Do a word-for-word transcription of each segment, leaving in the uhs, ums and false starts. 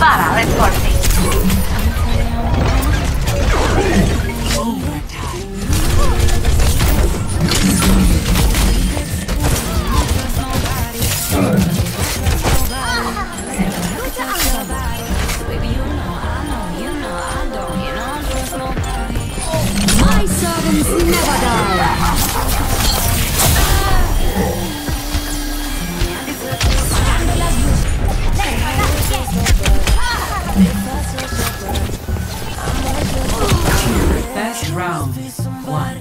Clara reporting. My servants never die. Best round one.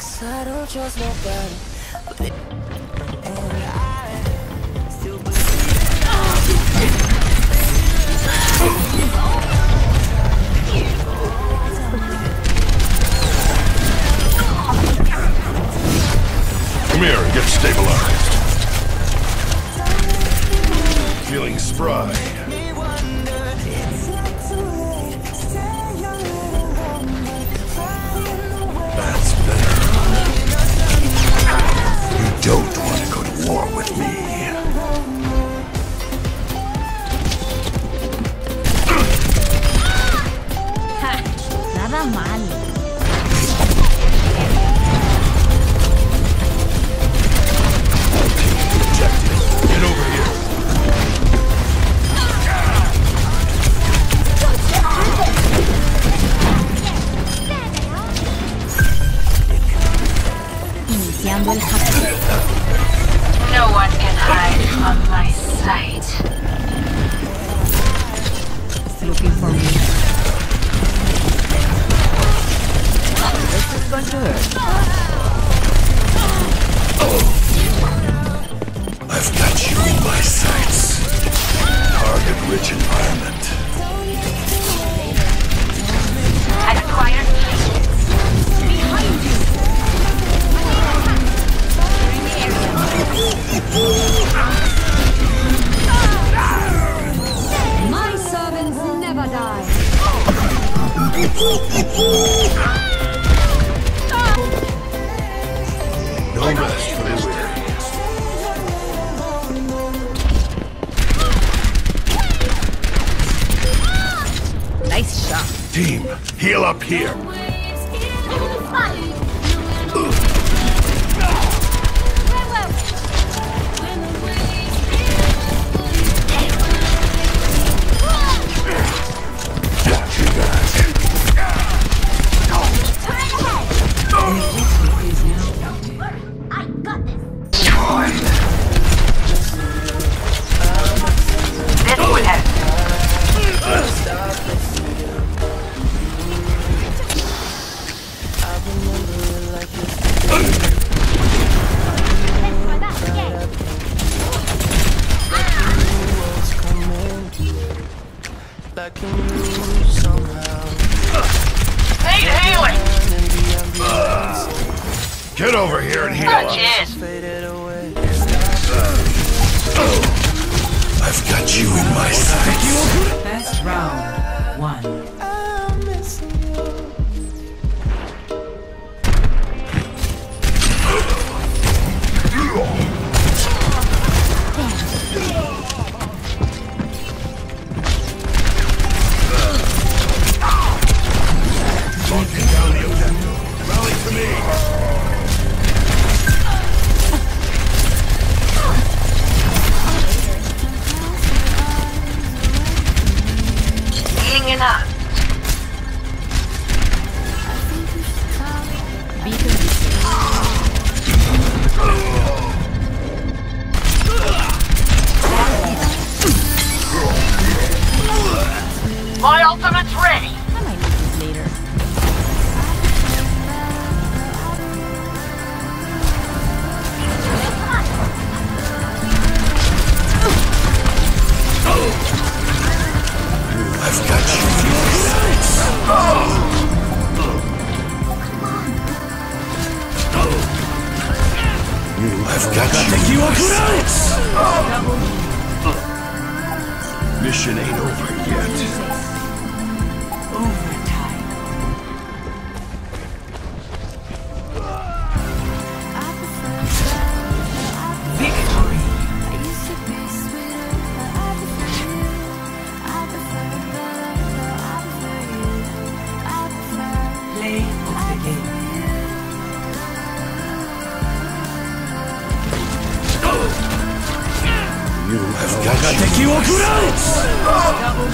Come here and get stabilized. Feeling spry. That's better. You don't want to go to war with me. Ha, nada mal. Get over here. Iniciando el hackeo. No one can hide from my sight. Looking for me. This is going to hurt. I've got you in my sights. Target-rich environment. Acquired behind you. My servants never die. No rest for the weary. Nice shot. Team, heal up here. Got you back. I got this. This would help. Let's try that again. Need healing. Get over here and heal Oh, up. cheers. I've got you in my sights. Best round one. Locking down the objective. Rally to me. Healing enough. My ultimate's ready. I might need this later. I've got you in my sights. I've got you in my sights. Mission ain't over yet. Victory. I used to be sweeter, but I prefer you. I prefer 敵を食らう。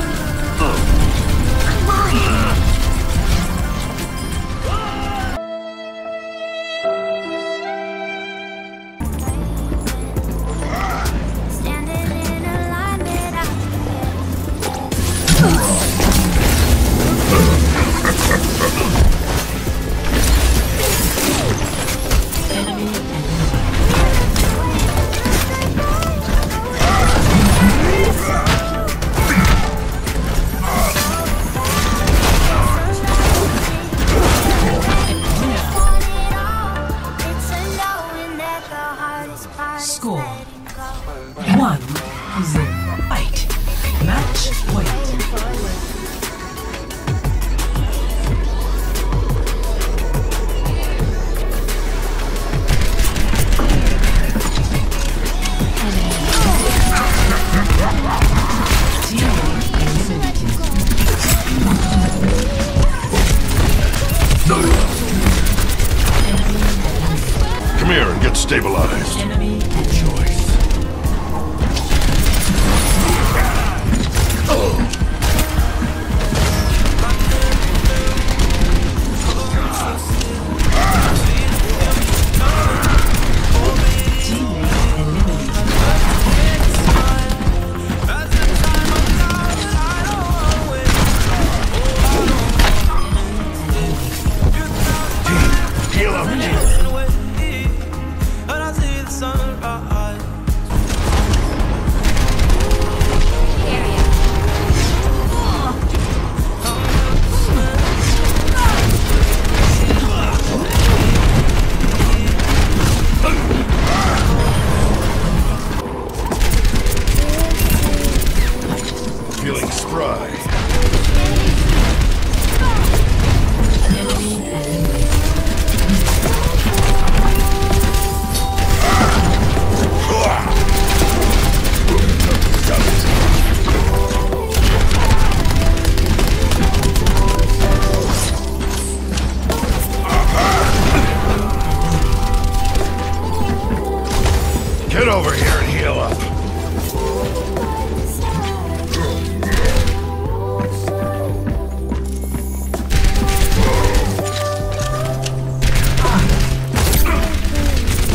Score one zero. Fight. Match point. Come here and get stabilized. Enemy Choice. Heal up. Feeling spry. Get over here and heal up.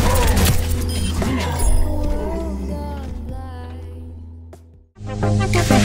Thank you.